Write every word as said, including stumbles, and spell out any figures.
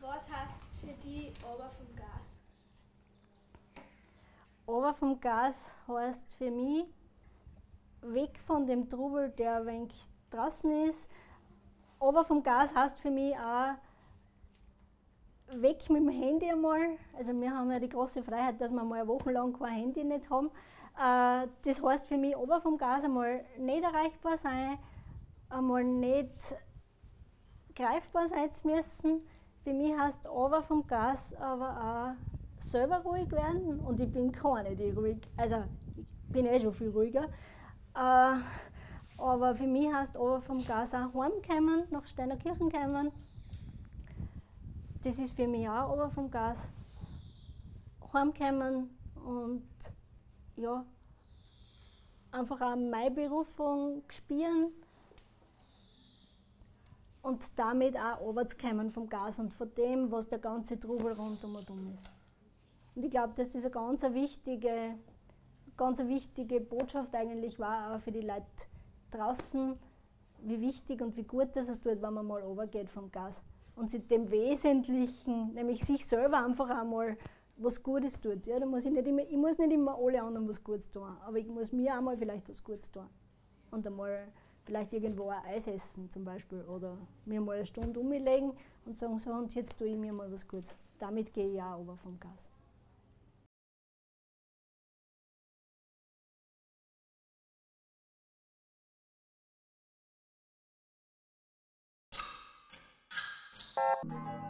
Was heißt für dich aber vom Gas? Aber vom Gas heißt für mich, weg von dem Trubel, der ein wenig draußen ist. Aber vom Gas heißt für mich auch, weg mit dem Handy einmal. Also wir haben ja die große Freiheit, dass wir mal wochenlang kein Handy nicht haben. Äh, das heißt für mich, aber vom Gas einmal nicht erreichbar sein, einmal nicht greifbar sein zu müssen. Für mich heißt aber vom Gas aber auch selber ruhig werden, und ich bin keine, die ruhig, also ich bin eh schon viel ruhiger. Äh, aber für mich heißt aber vom Gas auch heimkommen, nach Steinerkirchen kommen. Das ist für mich auch aber vom Gas. Heimkommen und ja, einfach auch meine Berufung spüren und damit auch runterzukommen vom Gas und von dem, was der ganze Trubel rundum und um ist. Und ich glaube, dass das eine ganz wichtige, ganz wichtige Botschaft eigentlich war, auch für die Leute draußen, wie wichtig und wie gut das es tut, wenn man mal runtergeht vom Gas. Und sich dem Wesentlichen, nämlich sich selber einfach einmal was Gutes tut. Ja, da muss ich, nicht immer, ich muss nicht immer alle anderen was Gutes tun, aber ich muss mir auch mal vielleicht was Gutes tun. Und einmal vielleicht irgendwo ein Eis essen zum Beispiel oder mir mal eine Stunde umlegen und sagen, so, und jetzt tue ich mir mal was Gutes. Damit gehe ich auch runter vom Gas. Thank you.